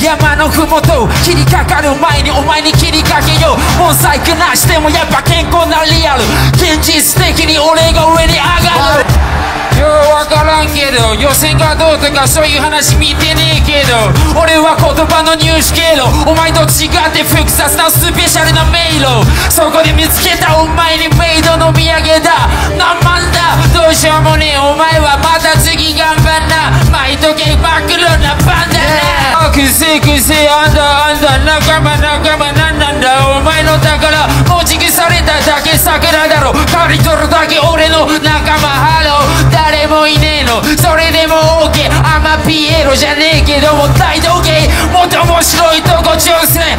山のふもと切りかかる前にお前に切りかけよう。もう細工なしでもやっぱ健康なリアル、現実的に俺が上に上がる。ようわからんけど予選がどうとかそういう話見てねえけど、俺は言葉の入手経路、お前と違って複雑なスペシャルな迷路、そこで見つけたお前にメイドの土産だ。何万だどうしようもねえ、お前はまた次頑張んな、巻いとけ真っ黒なパンダな。くせくせあんだあんだ仲間仲間なんなんだお前の宝、持ち腐れただけ桜だろ、刈り取るだけ俺の仲間。ハロー誰もいねえのそれでも OK、 アマピエロじゃねえけども大道芸もっと面白いとこ挑戦、